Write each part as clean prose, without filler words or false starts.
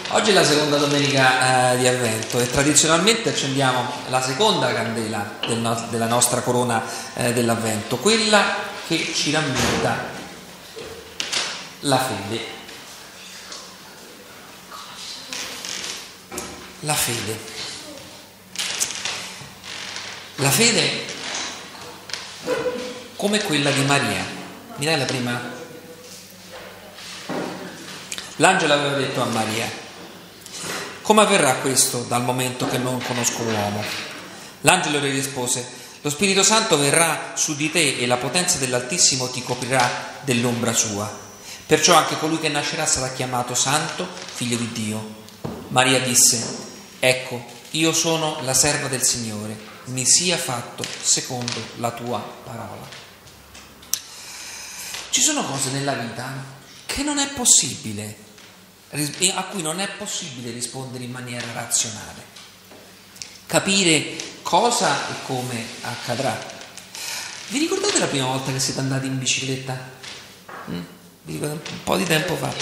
Oggi è la seconda domenica di Avvento e tradizionalmente accendiamo la seconda candela della nostra corona dell'Avvento, quella che ci rammenta la fede. La fede. La fede come quella di Maria. Mi dai la prima? L'angelo aveva detto a Maria: come avverrà questo dal momento che non conosco l'uomo? L'angelo le rispose: lo Spirito Santo verrà su di te e la potenza dell'Altissimo ti coprirà dell'ombra sua. Perciò anche colui che nascerà sarà chiamato Santo, Figlio di Dio. Maria disse: ecco, io sono la serva del Signore, mi sia fatto secondo la tua parola. Ci sono cose nella vita che non è possibile, a cui non è possibile rispondere in maniera razionale, capire cosa e come accadrà. Vi ricordate la prima volta che siete andati in bicicletta? Vi ricordate? Un po' di tempo fa.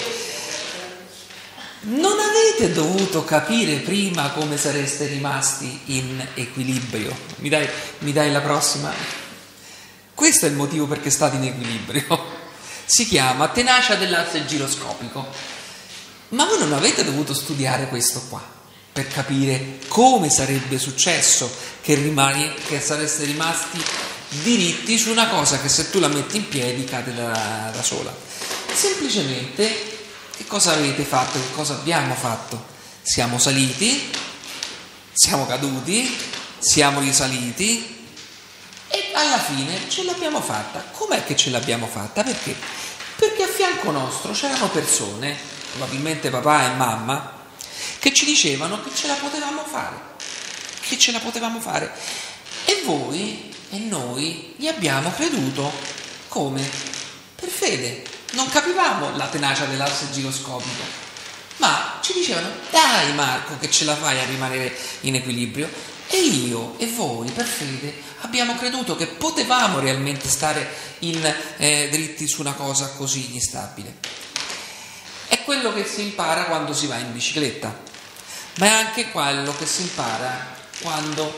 Non avete dovuto capire prima come sareste rimasti in equilibrio. Mi dai la prossima? Questo è il motivo perché state in equilibrio. Si chiama tenacia dell'asse giroscopico. Ma voi non avete dovuto studiare questo qua per capire come sarebbe successo che sareste rimasti diritti su una cosa che se tu la metti in piedi cade da sola. Semplicemente che cosa avete fatto? Che cosa abbiamo fatto? Siamo saliti, siamo caduti, siamo risaliti e alla fine ce l'abbiamo fatta. Com'è che ce l'abbiamo fatta? Perché? Perché a fianco nostro c'erano persone, probabilmente papà e mamma, che ci dicevano che ce la potevamo fare, e voi e noi gli abbiamo creduto. Come? Per fede. Non capivamo la tenacia dell'asse giroscopico, ma ci dicevano: dai Marco che ce la fai a rimanere in equilibrio, e io e voi per fede abbiamo creduto che potevamo realmente stare dritti su una cosa così instabile. È quello che si impara quando si va in bicicletta, ma è anche quello che si impara quando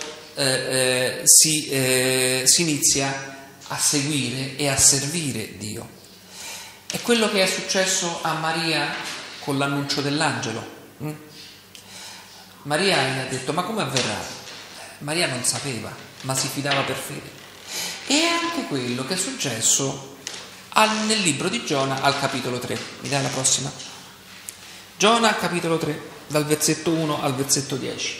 si inizia a seguire e a servire Dio. È quello che è successo a Maria con l'annuncio dell'angelo. Maria ha detto: ma come avverrà? Maria non sapeva, ma si fidava per fede. E è anche quello che è successo nel libro di Giona al capitolo 3. Mi dai la prossima? Giona capitolo 3, dal versetto 1 al versetto 10.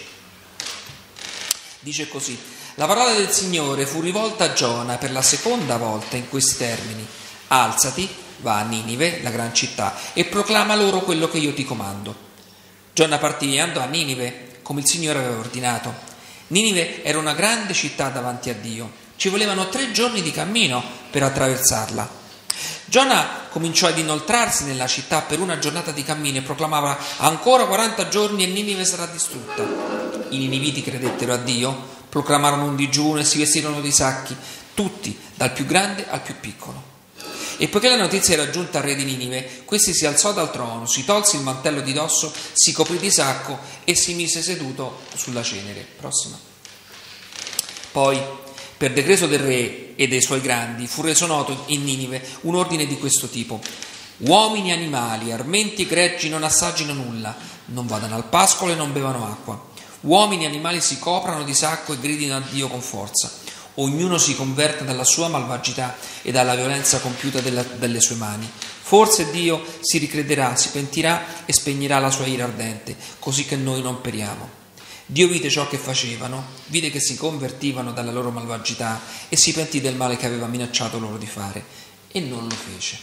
Dice così: la parola del Signore fu rivolta a Giona per la seconda volta in questi termini: alzati, va a Ninive, la gran città, e proclama loro quello che io ti comando. Giona partì e andò a Ninive come il Signore aveva ordinato. Ninive era una grande città davanti a Dio. Ci volevano 3 giorni di cammino per attraversarla. Giona cominciò ad inoltrarsi nella città per una giornata di cammino e proclamava: ancora 40 giorni e Ninive sarà distrutta. I niniviti credettero a Dio, proclamarono un digiuno e si vestirono di sacchi, tutti, dal più grande al più piccolo. E poiché la notizia era giunta al re di Ninive, questi si alzò dal trono, si tolse il mantello di dosso, si coprì di sacco e si mise seduto sulla cenere. Prossima. Poi, per decreto del re e dei suoi grandi, fu reso noto in Ninive un ordine di questo tipo: uomini e animali, armenti e greggi non assaggino nulla, non vadano al pascolo e non bevano acqua. Uomini e animali si coprano di sacco e gridino a Dio con forza. Ognuno si converta dalla sua malvagità e dalla violenza compiuta delle sue mani. Forse Dio si ricrederà, si pentirà e spegnerà la sua ira ardente, così che noi non periamo. Dio vide ciò che facevano, vide che si convertivano dalla loro malvagità e si pentì del male che aveva minacciato loro di fare, e non lo fece.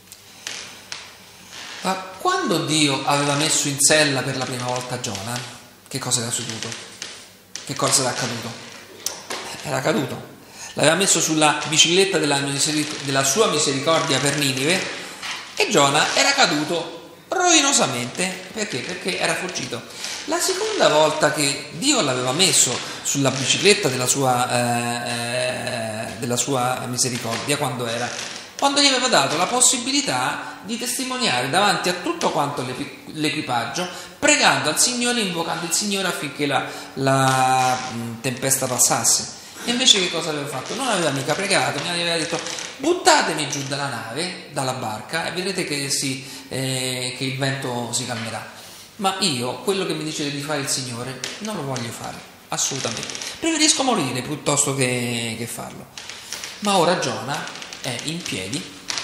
Ma quando Dio aveva messo in sella per la prima volta Giona, che cosa era succeduto? Che cosa era accaduto? Era caduto. L'aveva messo sulla bicicletta della sua misericordia per Ninive, e Giona era caduto rovinosamente. Perché? Perché era fuggito. La seconda volta che Dio l'aveva messo sulla bicicletta della sua misericordia, quando era? quando gli aveva dato la possibilità di testimoniare davanti a tutto quanto l'equipaggio, pregando al Signore, invocando il Signore affinché la tempesta passasse. E invece che cosa aveva fatto? Non aveva mica pregato, mi aveva detto: buttatemi giù dalla nave, dalla barca, e vedrete che il vento si calmerà. Ma io, quello che mi dice di fare il Signore, non lo voglio fare, assolutamente. Preferisco morire piuttosto che farlo. Ma ora Giona è in piedi,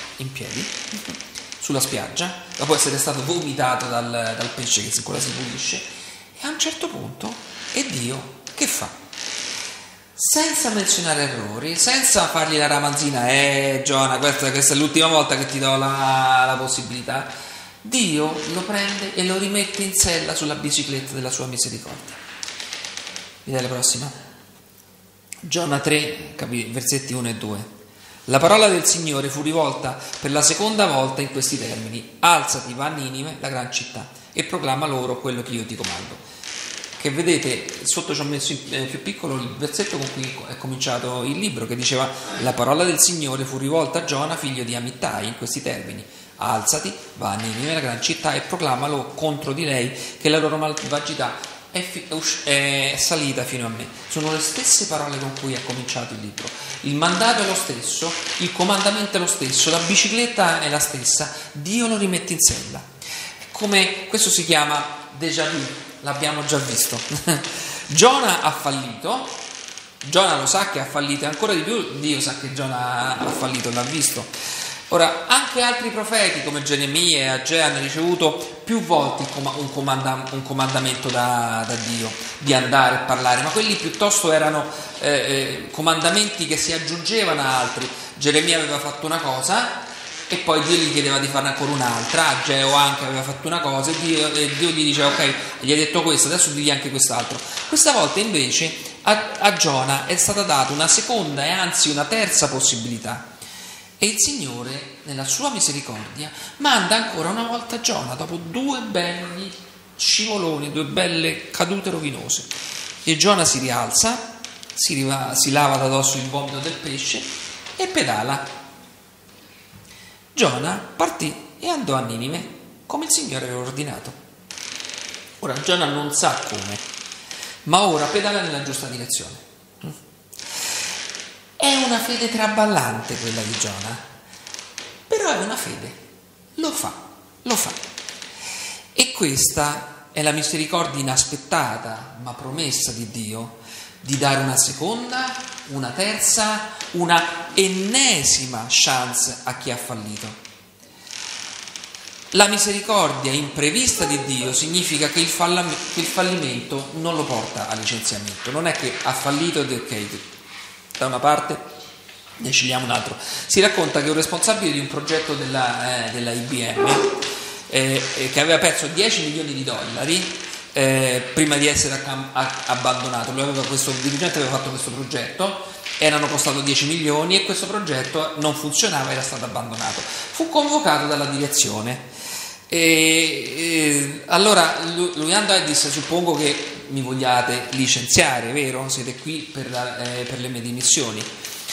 sulla spiaggia, dopo essere stato vomitato dal pesce che ancora si pulisce, e a un certo punto è Dio che fa? Senza menzionare errori, senza fargli la ramanzina, Giona, questa è l'ultima volta che ti do la possibilità, Dio lo prende e lo rimette in sella sulla bicicletta della sua misericordia. Vedete la prossima? Giona 3, versetti 1 e 2. La parola del Signore fu rivolta per la seconda volta in questi termini: alzati, va a Ninive, la gran città, e proclama loro quello che io ti comando. Che vedete, sotto ci ho messo più piccolo il versetto con cui è cominciato il libro, che diceva: la parola del Signore fu rivolta a Giona, figlio di Amittai, in questi termini: alzati, va a Ninive, la gran città, e proclamalo contro di lei che la loro malvagità è salita fino a me. Sono le stesse parole con cui è cominciato il libro. Il mandato è lo stesso, il comandamento è lo stesso, la bicicletta è la stessa, Dio lo rimette in sella. Come questo si chiama déjà vu, l'abbiamo già visto. Giona ha fallito, Giona lo sa che ha fallito, e ancora di più Dio sa che Giona ha fallito, l'ha visto. Ora, anche altri profeti come Geremia e Agea hanno ricevuto più volte un comandamento da Dio di andare a parlare, ma quelli piuttosto erano comandamenti che si aggiungevano a altri. Geremia aveva fatto una cosa e poi Dio gli chiedeva di farne ancora un'altra. Ageo anche aveva fatto una cosa e Dio gli diceva: ok, gli hai detto questo, adesso digli anche quest'altro. Questa volta invece a Giona è stata data una seconda e anzi una terza possibilità. E il Signore, nella sua misericordia, manda ancora una volta Giona, dopo 2 belli scivoloni, 2 belle cadute rovinose. E Giona si rialza, si lava da dosso il vomito del pesce e pedala. Giona partì e andò a Ninive, come il Signore aveva ordinato. Ora Giona non sa come, ma ora pedala nella giusta direzione. È una fede traballante quella di Giona, però è una fede, lo fa. E questa è la misericordia inaspettata ma promessa di Dio, di dare una seconda, una terza, una ennesima chance a chi ha fallito. La misericordia imprevista di Dio significa che il fallimento non lo porta al licenziamento, non è che ha fallito ed è ok, da una parte ne scegliamo un altro. Si racconta che un responsabile di un progetto della IBM che aveva perso 10 milioni di dollari prima di essere abbandonato. Il dirigente aveva fatto questo progetto, erano costato 10 milioni e questo progetto non funzionava, era stato abbandonato. Fu convocato dalla direzione allora lui andò e disse: suppongo che mi vogliate licenziare, vero? Siete qui per le mie dimissioni.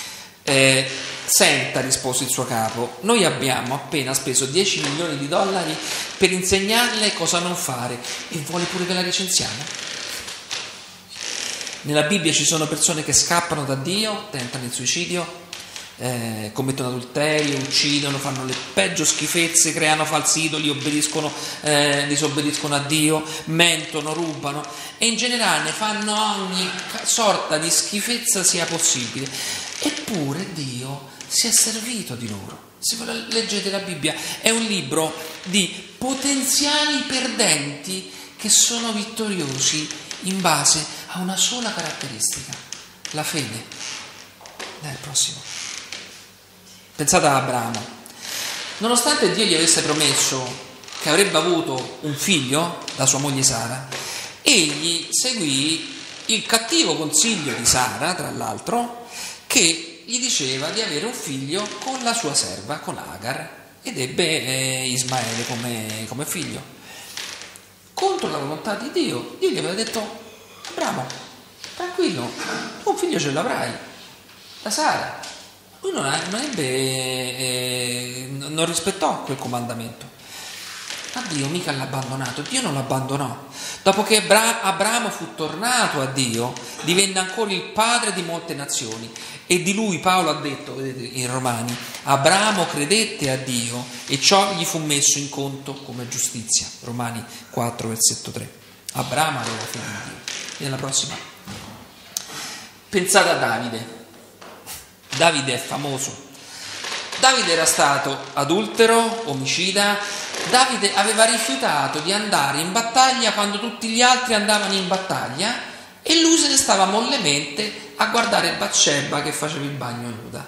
Senta, rispose il suo capo, noi abbiamo appena speso 10 milioni di dollari per insegnarle cosa non fare e vuole pure che la licenziamo? Nella Bibbia ci sono persone che scappano da Dio, tentano il suicidio, commettono adulterio, uccidono, fanno le peggio schifezze, creano falsi idoli, disobbediscono a Dio, mentono, rubano e in generale fanno ogni sorta di schifezza sia possibile. Eppure Dio si è servito di loro. Se voi leggete la Bibbia, è un libro di potenziali perdenti che sono vittoriosi in base a una sola caratteristica: la fede. Dai, il prossimo. Pensate a Abramo. Nonostante Dio gli avesse promesso che avrebbe avuto un figlio da sua moglie Sara, egli seguì il cattivo consiglio di Sara, tra l'altro, che gli diceva di avere un figlio con la sua serva, con Agar, ed ebbe Ismaele come figlio. Contro la volontà di Dio, Dio gli aveva detto: Abramo, tranquillo, tu un figlio ce l'avrai da Sara. lui non rispettò quel comandamento. Ma Dio mica l'ha abbandonato, Dio non l'abbandonò. Dopo che Abramo fu tornato a Dio, divenne ancora il padre di molte nazioni. E di lui Paolo ha detto, vedete in Romani, Abramo credette a Dio e ciò gli fu messo in conto come giustizia. Romani 4, versetto 3. Abramo aveva fede in Dio. E nella prossima. Pensate a Davide. Davide è famoso. Davide era stato adultero, omicida. Davide aveva rifiutato di andare in battaglia quando tutti gli altri andavano in battaglia e lui se ne stava mollemente a guardare Batsheba che faceva il bagno nuda.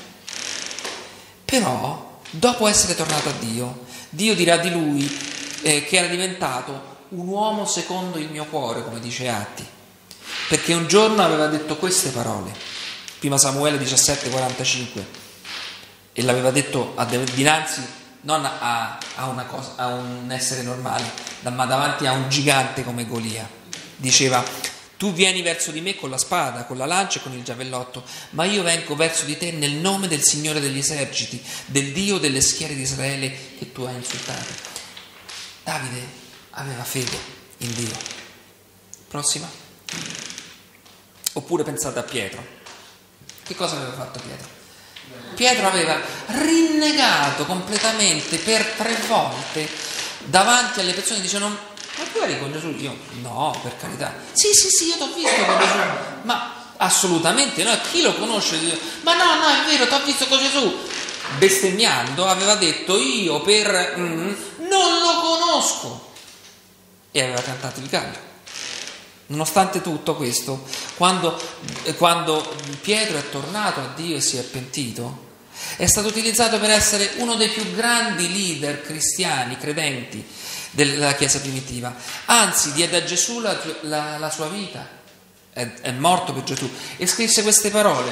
Però, dopo essere tornato a Dio, Dio dirà di lui che era diventato un uomo secondo il mio cuore, come dice Atti, perché un giorno aveva detto queste parole, prima Samuele 17,45, e l'aveva detto dinanzi non a un essere normale, ma davanti a un gigante come Golia. Diceva: tu vieni verso di me con la spada, con la lancia e con il giavellotto, ma io vengo verso di te nel nome del Signore degli eserciti, del Dio delle schiere di Israele che tu hai insultato. Davide aveva fede in Dio. Prossima. Oppure pensate a Pietro. Che cosa aveva fatto Pietro? Pietro aveva rinnegato completamente per 3 volte davanti alle persone, dicevano: ma tu eri con Gesù? Io no, per carità. Sì, io t'ho visto con Gesù. Ma assolutamente no, chi lo conosce? Ma no, è vero, t'ho visto con Gesù. Bestemmiando aveva detto: io non lo conosco. E aveva cantato il gallo. Nonostante tutto questo, quando Pietro è tornato a Dio e si è pentito, è stato utilizzato per essere uno dei più grandi leader cristiani, credenti della Chiesa primitiva. Anzi, diede a Gesù la sua vita, è morto per Gesù e scrisse queste parole.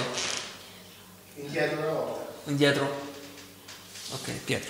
Indietro. Ok, Pietro.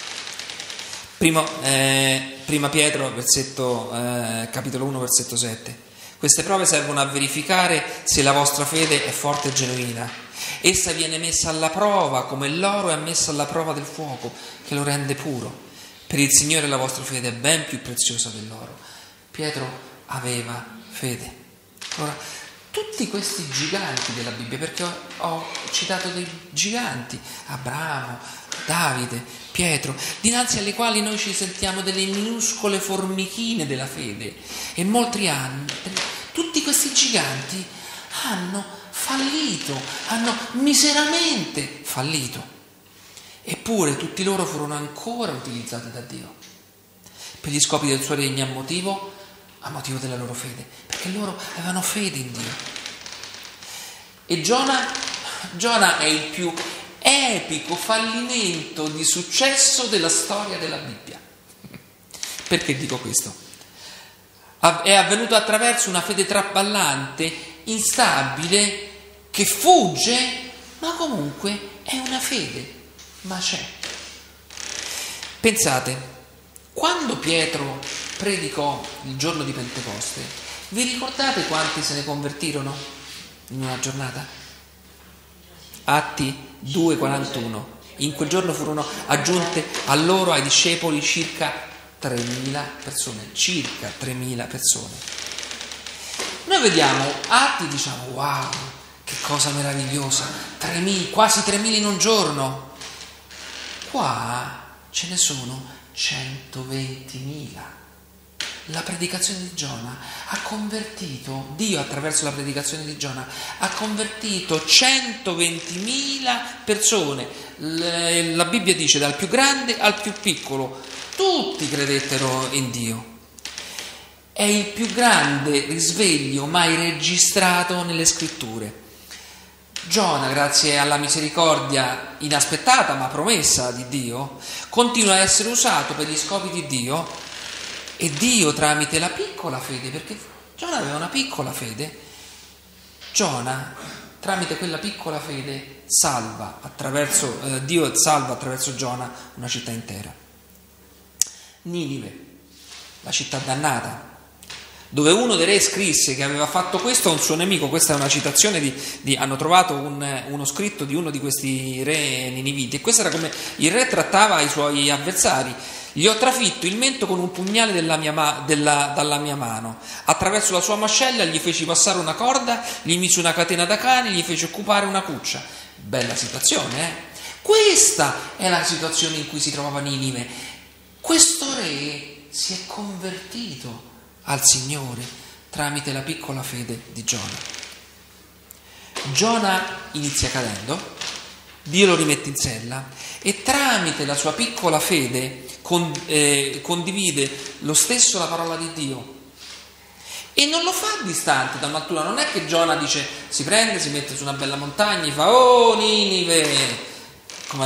Prima Pietro, capitolo 1, versetto 7. Queste prove servono a verificare se la vostra fede è forte e genuina. Essa viene messa alla prova come l'oro è messo alla prova del fuoco, che lo rende puro. Per il Signore la vostra fede è ben più preziosa dell'oro. Pietro aveva fede. Ora, tutti questi giganti della Bibbia, perché ho citato dei giganti, Abramo, Davide, Pietro, dinanzi alle quali noi ci sentiamo delle minuscole formichine della fede, e molti anni, tutti questi giganti hanno fallito, hanno miseramente fallito, eppure tutti loro furono ancora utilizzati da Dio per gli scopi del suo regno a motivo della loro fede, perché loro avevano fede in Dio. E Giona è il più epico fallimento di successo della storia della Bibbia. Perché dico questo? È avvenuto attraverso una fede traballante, instabile, che fugge, ma comunque è una fede, ma c'è. Pensate, quando Pietro predicò il giorno di Pentecoste, vi ricordate quanti se ne convertirono in una giornata? Atti 2,41. In quel giorno furono aggiunte a loro, ai discepoli, circa 3.000 persone. Noi vediamo Atti e diciamo: wow, che cosa meravigliosa, quasi 3.000 in un giorno. Qua ce ne sono 120.000. La predicazione di Giona ha convertito, Dio attraverso la predicazione di Giona ha convertito 120.000 persone. La Bibbia dice dal più grande al più piccolo, tutti credettero in Dio. È il più grande risveglio mai registrato nelle scritture. Giona, grazie alla misericordia inaspettata ma promessa di Dio, continua a essere usato per gli scopi di Dio. E Dio, tramite la piccola fede, perché Giona aveva una piccola fede, Giona, tramite quella piccola fede, Dio salva attraverso Giona una città intera. Ninive, la città dannata, dove uno dei re scrisse che aveva fatto questo a un suo nemico. Questa è una citazione hanno trovato uno scritto di uno di questi re niniviti, e questo era come il re trattava i suoi avversari: gli ho trafitto il mento con un pugnale dalla mia mano, attraverso la sua mascella gli feci passare una corda, gli misi una catena da cane, gli feci occupare una cuccia. Bella situazione, eh? Questa è la situazione in cui si trovava Ninive. Questo re si è convertito al Signore tramite la piccola fede di Giona. Giona inizia cadendo, Dio lo rimette in sella e tramite la sua piccola fede condivide lo stesso la parola di Dio, e non lo fa distante da un'altura. Non è che Giona dice, si prende, si mette su una bella montagna e fa: oh Ninive, come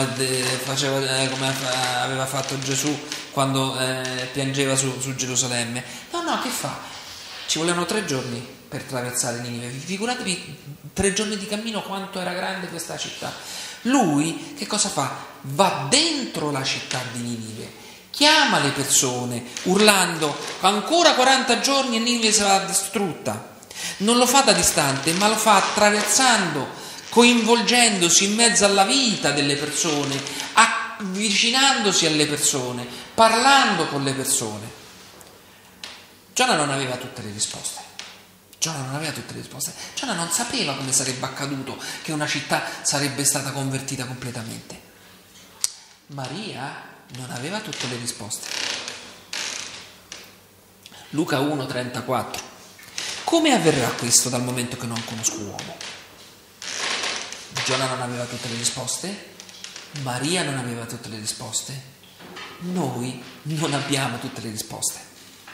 aveva fatto Gesù quando piangeva su Gerusalemme. No, che fa? Ci volevano 3 giorni per attraversare Ninive. Figuratevi 3 giorni di cammino quanto era grande questa città. Lui che cosa fa? Va dentro la città di Ninive, chiama le persone urlando: ancora 40 giorni e Ninive sarà distrutta. Non lo fa da distante, ma lo fa attraversando, coinvolgendosi in mezzo alla vita delle persone, avvicinandosi alle persone, parlando con le persone. Giona non aveva tutte le risposte. Giona non sapeva come sarebbe accaduto, che una città sarebbe stata convertita completamente. Maria non aveva tutte le risposte. Luca 1,34. Come avverrà questo dal momento che non conosco uomo? Giona non aveva tutte le risposte, Maria non aveva tutte le risposte, noi non abbiamo tutte le risposte.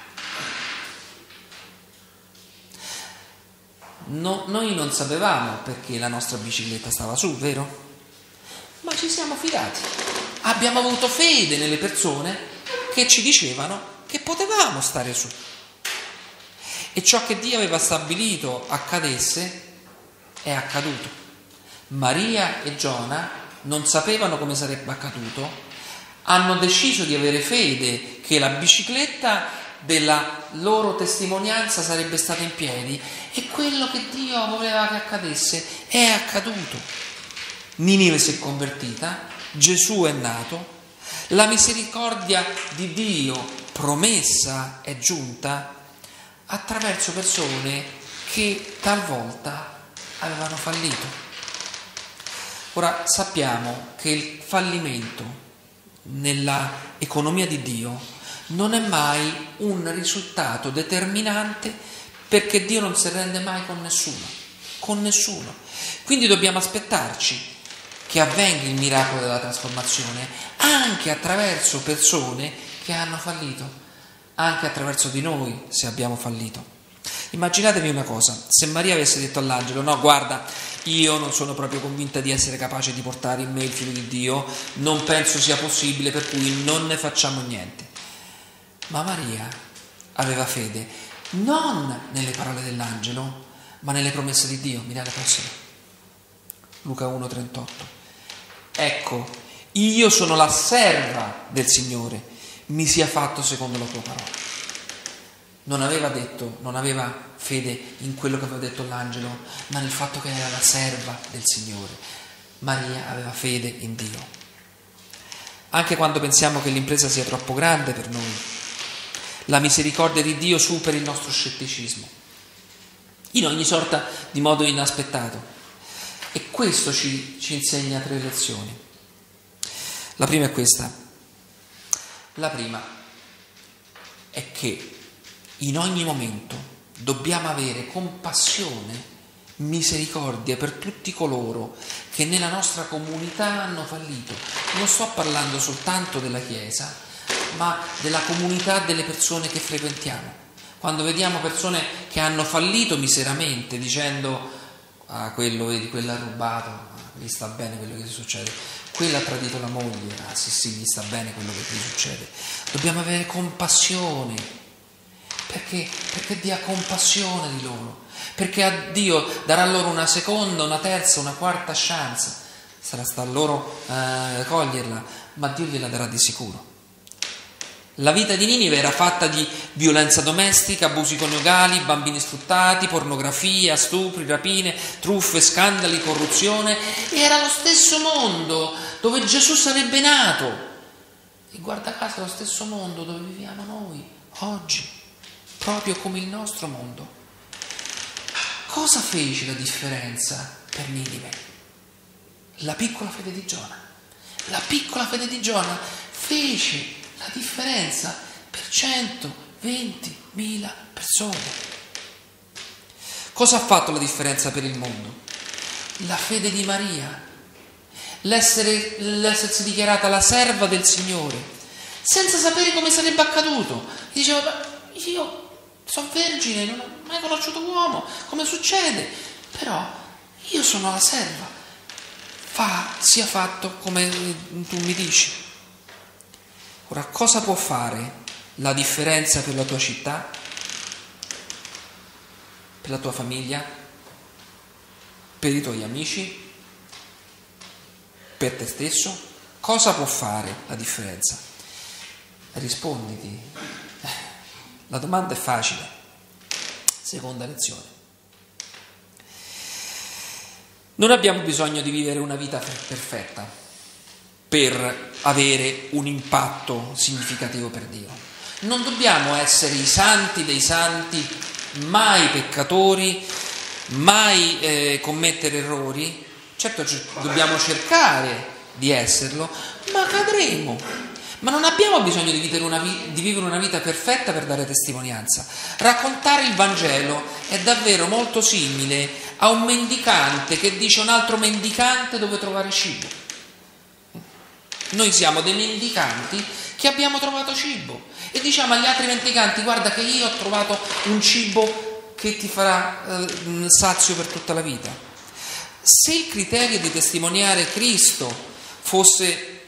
Noi non sapevamo perché la nostra bicicletta stava su, vero? Ma ci siamo fidati. Abbiamo avuto fede nelle persone che ci dicevano che potevamo stare su. E ciò che Dio aveva stabilito accadesse è accaduto. Maria e Giona non sapevano come sarebbe accaduto, hanno deciso di avere fede che la bicicletta della loro testimonianza sarebbe stata in piedi, e quello che Dio voleva che accadesse è accaduto. Ninive si è convertita, Gesù è nato, la misericordia di Dio promessa è giunta attraverso persone che talvolta avevano fallito. Ora sappiamo che il fallimento nella economia di Dio non è mai un risultato determinante, perché Dio non si rende mai con nessuno. Quindi dobbiamo aspettarci che avvenga il miracolo della trasformazione anche attraverso persone che hanno fallito, anche attraverso di noi se abbiamo fallito. Immaginatevi una cosa: se Maria avesse detto all'angelo: no, guarda, io non sono proprio convinta di essere capace di portare in me il figlio di Dio, non penso sia possibile, per cui non ne facciamo niente. Ma Maria aveva fede non nelle parole dell'angelo, ma nelle promesse di Dio. Mirate la prossima. Luca 1,38. Ecco, io sono la serva del Signore, mi sia fatto secondo la tua parola. Non aveva fede in quello che aveva detto l'angelo, ma nel fatto che era la serva del Signore. Maria aveva fede in Dio. Anche quando pensiamo che l'impresa sia troppo grande per noi, la misericordia di Dio supera il nostro scetticismo in ogni sorta di modo inaspettato, e questo ci insegna 3 lezioni. La prima è questa: la prima è che in ogni momento dobbiamo avere compassione, misericordia per tutti coloro che nella nostra comunità hanno fallito. Non sto parlando soltanto della Chiesa, ma della comunità delle persone che frequentiamo. Quando vediamo persone che hanno fallito miseramente, dicendo: ah, quella ha rubato, gli sta bene quello che gli succede, quella ha tradito la moglie, ah sì, gli sta bene quello che gli succede. Dobbiamo avere compassione, perché Dio ha compassione di loro, perché Dio darà loro una seconda, una terza, una quarta chance. Sarà sta a loro coglierla, ma Dio gliela darà di sicuro. La vita di Ninive era fatta di violenza domestica, abusi coniugali, bambini sfruttati, pornografia, stupri, rapine, truffe, scandali, corruzione. Era lo stesso mondo dove Gesù sarebbe nato. E guarda caso è lo stesso mondo dove viviamo noi oggi, proprio come il nostro mondo. Cosa fece la differenza per Ninive? La piccola fede di Giona. La piccola fede di Giona fece la differenza per 120.000 persone. Cosa ha fatto la differenza per il mondo? La fede di Maria, l'essersi dichiarata la serva del Signore, senza sapere come sarebbe accaduto. Diceva, io sono vergine, non ho mai conosciuto uomo, come succede? Però io sono la serva, sia fatto come tu mi dici. Ora, cosa può fare la differenza per la tua città, per la tua famiglia, per i tuoi amici, per te stesso? Cosa può fare la differenza? Risponditi. La domanda è facile. Seconda lezione. Non abbiamo bisogno di vivere una vita perfetta per avere un impatto significativo per Dio. Non dobbiamo essere i santi dei santi, mai peccatori, mai commettere errori. Certo dobbiamo cercare di esserlo, ma cadremo. Ma non abbiamo bisogno di vivere una vita perfetta per dare testimonianza. Raccontare il Vangelo è davvero molto simile a un mendicante che dice a un altro mendicante dove trovare cibo. Noi siamo dei mendicanti che abbiamo trovato cibo e diciamo agli altri mendicanti: guarda che io ho trovato un cibo che ti farà sazio per tutta la vita. Se il criterio di testimoniare Cristo fosse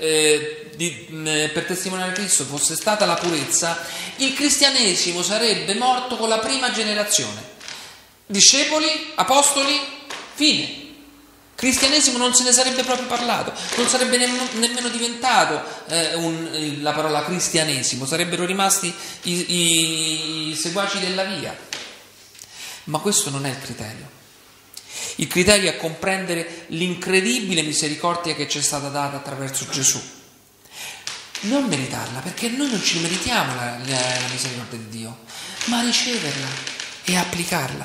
per testimoniare Cristo fosse stata la purezza, il cristianesimo sarebbe morto con la prima generazione. Discepoli, apostoli, fine. Cristianesimo non se ne sarebbe proprio parlato, non sarebbe nemmeno diventato la parola cristianesimo, sarebbero rimasti i seguaci della via. Ma questo non è il criterio. Il criterio è comprendere l'incredibile misericordia che ci è stata data attraverso Gesù. Non meritarla, perché noi non ci meritiamo la misericordia di Dio, ma riceverla e applicarla.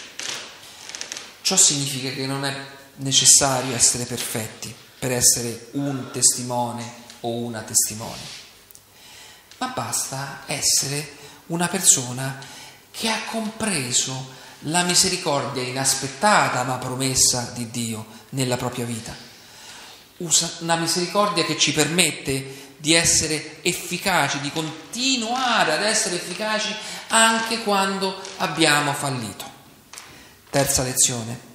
Ciò significa che non è necessario essere perfetti per essere un testimone o una testimone, ma basta essere una persona che ha compreso la misericordia inaspettata ma promessa di Dio nella propria vita, una misericordia che ci permette di essere efficaci, di continuare ad essere efficaci anche quando abbiamo fallito. Terza lezione.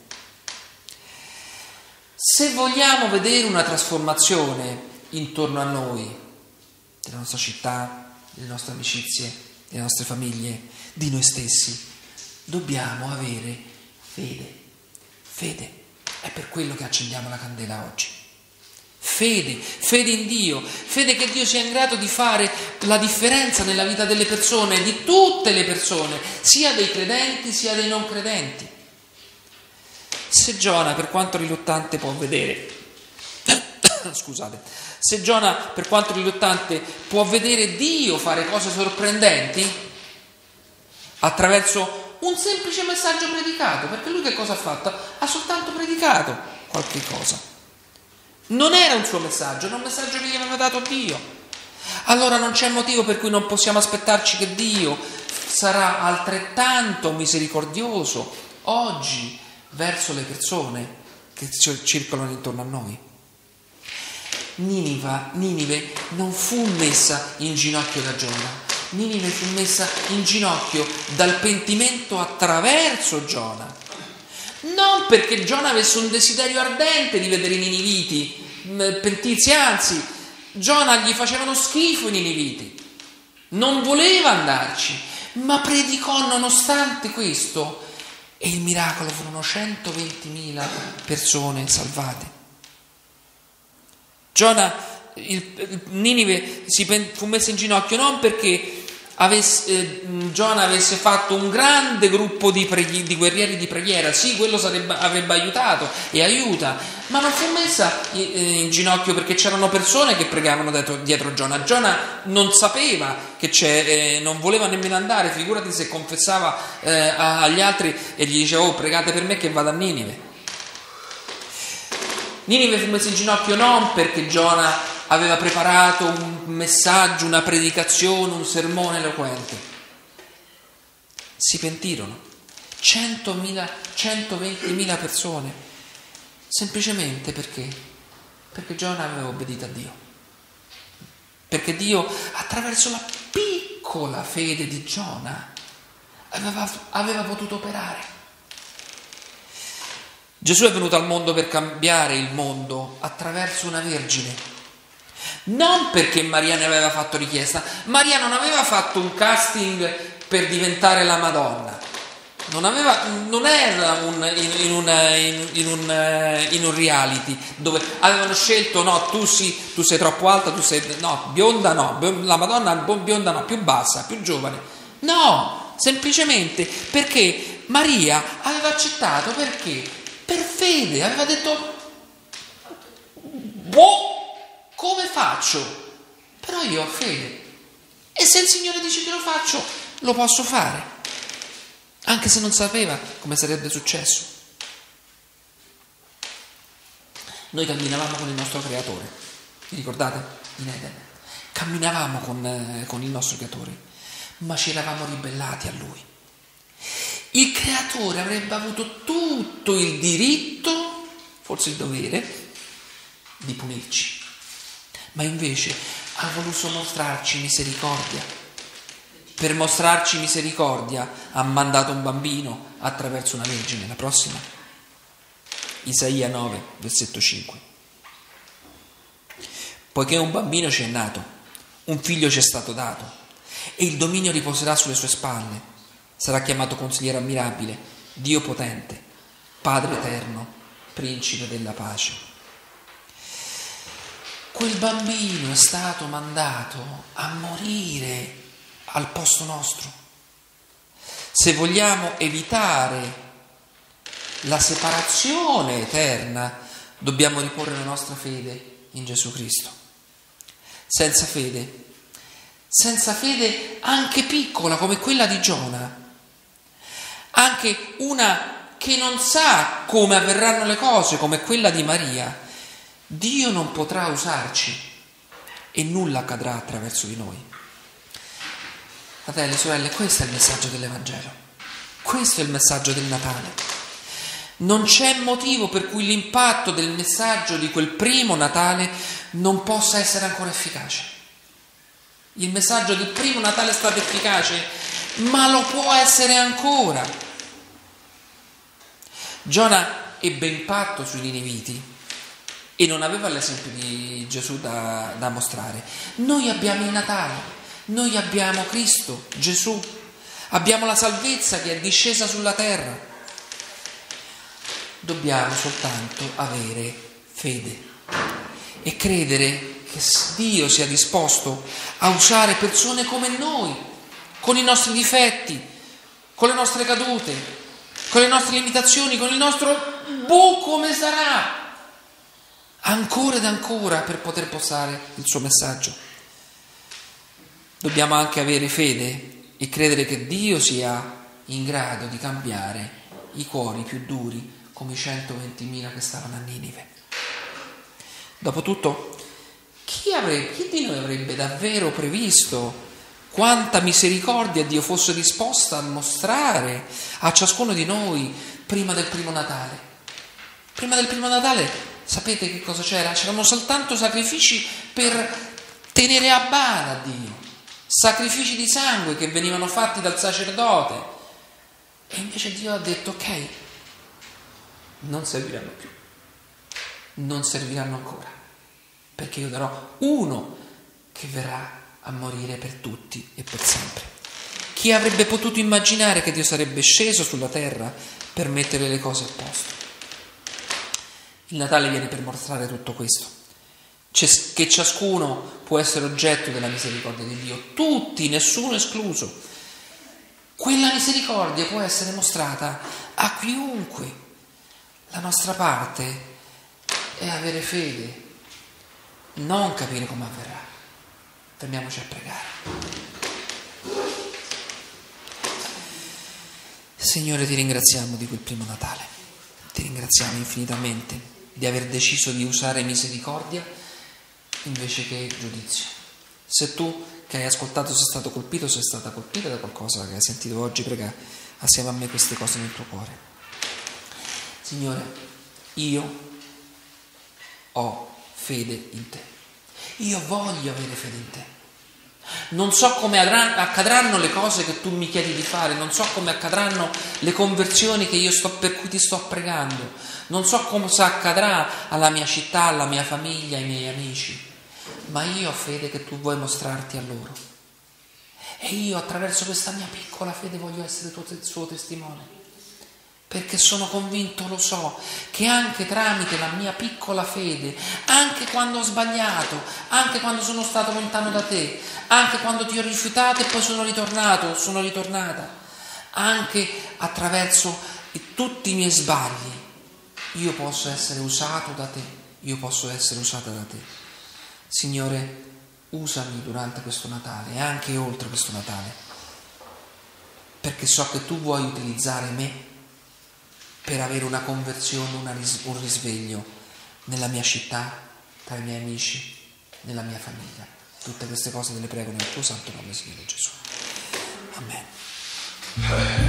Se vogliamo vedere una trasformazione intorno a noi, della nostra città, delle nostre amicizie, delle nostre famiglie, di noi stessi, dobbiamo avere fede. Fede. È per quello che accendiamo la candela oggi. Fede in Dio, fede che Dio sia in grado di fare la differenza nella vita delle persone, di tutte le persone, sia dei credenti sia dei non credenti. Se Giona, per quanto riluttante, può vedere, se Giona, per quanto riluttante, può vedere Dio fare cose sorprendenti attraverso un semplice messaggio predicato, perché lui che cosa ha fatto? Ha soltanto predicato qualche cosa. Non era un suo messaggio, era un messaggio che gli aveva dato Dio. Allora non c'è motivo per cui non possiamo aspettarci che Dio sarà altrettanto misericordioso oggi verso le persone che circolano intorno a noi. Ninive non fu messa in ginocchio da Giona. Ninive fu messa in ginocchio dal pentimento attraverso Giona. Non perché Giona avesse un desiderio ardente di vedere i niniviti pentirsi, anzi, Giona gli facevano schifo i niniviti, non voleva andarci, ma predicò nonostante questo, e il miracolo furono 120.000 persone salvate. Giona Ninive fu messa in ginocchio non perché Giona avesse fatto un grande gruppo di guerrieri di preghiera, sì, quello avrebbe aiutato e aiuta, ma non fu messa in ginocchio perché c'erano persone che pregavano dietro Giona. Giona non sapeva che non voleva nemmeno andare, figurati se confessava agli altri e gli diceva: oh, pregate per me che vado a Ninive. Ninive fu messa in ginocchio non perché Giona aveva preparato un messaggio, una predicazione, un sermone eloquente. Si pentirono 120.000 persone, semplicemente perché Giona aveva obbedito a Dio, perché Dio, attraverso la piccola fede di Giona, aveva potuto operare. Gesù è venuto al mondo per cambiare il mondo attraverso una vergine. Non perché Maria ne aveva fatto richiesta. Maria non aveva fatto un casting per diventare la Madonna. Non era in un reality dove avevano scelto: no, tu sei troppo alta, bionda no, la Madonna bionda no, più bassa, più giovane. No, semplicemente perché Maria aveva accettato, perché per fede aveva detto: come faccio? Però io ho fede, e se il Signore dice che lo faccio, lo posso fare, anche se non sapeva come sarebbe successo. Noi camminavamo con il nostro Creatore, vi ricordate? In Eden camminavamo con il nostro Creatore, ma ci eravamo ribellati a Lui. Il Creatore avrebbe avuto tutto il diritto, forse il dovere, di punirci, ma invece ha voluto mostrarci misericordia. Per mostrarci misericordia ha mandato un bambino attraverso una vergine. La prossima, Isaia 9, versetto 5. Poiché un bambino ci è nato, un figlio ci è stato dato, e il dominio riposerà sulle sue spalle. Sarà chiamato Consigliere ammirabile, Dio potente, Padre eterno, Principe della pace. Quel bambino è stato mandato a morire al posto nostro. Se vogliamo evitare la separazione eterna, dobbiamo riporre la nostra fede in Gesù Cristo. Senza fede anche piccola come quella di Giona, anche una che non sa come avverranno le cose come quella di Maria, Dio non potrà usarci e nulla accadrà attraverso di noi. Fratelli e sorelle, questo è il messaggio dell'Evangelo, questo è il messaggio del Natale. Non c'è motivo per cui l'impatto del messaggio di quel primo Natale non possa essere ancora efficace. Il messaggio del primo Natale è stato efficace, ma lo può essere ancora. Giona ebbe impatto sui niniviti e non aveva l'esempio di Gesù da mostrare. Noi abbiamo il Natale, noi abbiamo Cristo, Gesù, abbiamo la salvezza che è discesa sulla terra. Dobbiamo soltanto avere fede e credere che Dio sia disposto a usare persone come noi, con i nostri difetti, con le nostre cadute, con le nostre limitazioni, con il nostro come sarà, ancora ed ancora, per poter posare il suo messaggio. Dobbiamo anche avere fede e credere che Dio sia in grado di cambiare i cuori più duri, come i 120.000 che stavano a Ninive. Dopotutto, chi di noi avrebbe davvero previsto quanta misericordia Dio fosse disposta a mostrare a ciascuno di noi prima del primo Natale? Prima del primo Natale, sapete che cosa c'era? C'erano soltanto sacrifici per tenere a bada Dio, sacrifici di sangue che venivano fatti dal sacerdote, e invece Dio ha detto: ok, non serviranno più, non serviranno ancora, perché io darò uno che verrà a morire per tutti e per sempre. Chi avrebbe potuto immaginare che Dio sarebbe sceso sulla terra per mettere le cose a posto? Il Natale viene per mostrare tutto questo. che ciascuno può essere oggetto della misericordia di Dio, tutti, nessuno escluso. Quella misericordia può essere mostrata a chiunque. La nostra parte è avere fede, non capire come avverrà. Fermiamoci a pregare. Signore, ti ringraziamo di quel primo Natale, ti ringraziamo infinitamente di aver deciso di usare misericordia invece che giudizio. Se tu che hai ascoltato sei stato colpito, sei stata colpita da qualcosa che hai sentito oggi, prega assieme a me queste cose nel tuo cuore. Signore, io ho fede in te, io voglio avere fede in te. Non so come accadranno le cose che tu mi chiedi di fare, non so come accadranno le conversioni per cui ti sto pregando, non so cosa accadrà alla mia città, alla mia famiglia, ai miei amici, ma io ho fede che tu vuoi mostrarti a loro. E io attraverso questa mia piccola fede voglio essere suo testimone, perché sono convinto, lo so, che anche tramite la mia piccola fede, anche quando ho sbagliato, anche quando sono stato lontano da te, anche quando ti ho rifiutato e poi sono ritornata, anche attraverso tutti i miei sbagli, io posso essere usato da te, io posso essere usata da te. Signore, usami durante questo Natale e anche oltre questo Natale, perché so che tu vuoi utilizzare me per avere una conversione, un risveglio nella mia città, tra i miei amici, nella mia famiglia. Tutte queste cose te le prego nel tuo santo nome, Signore Gesù. Amen.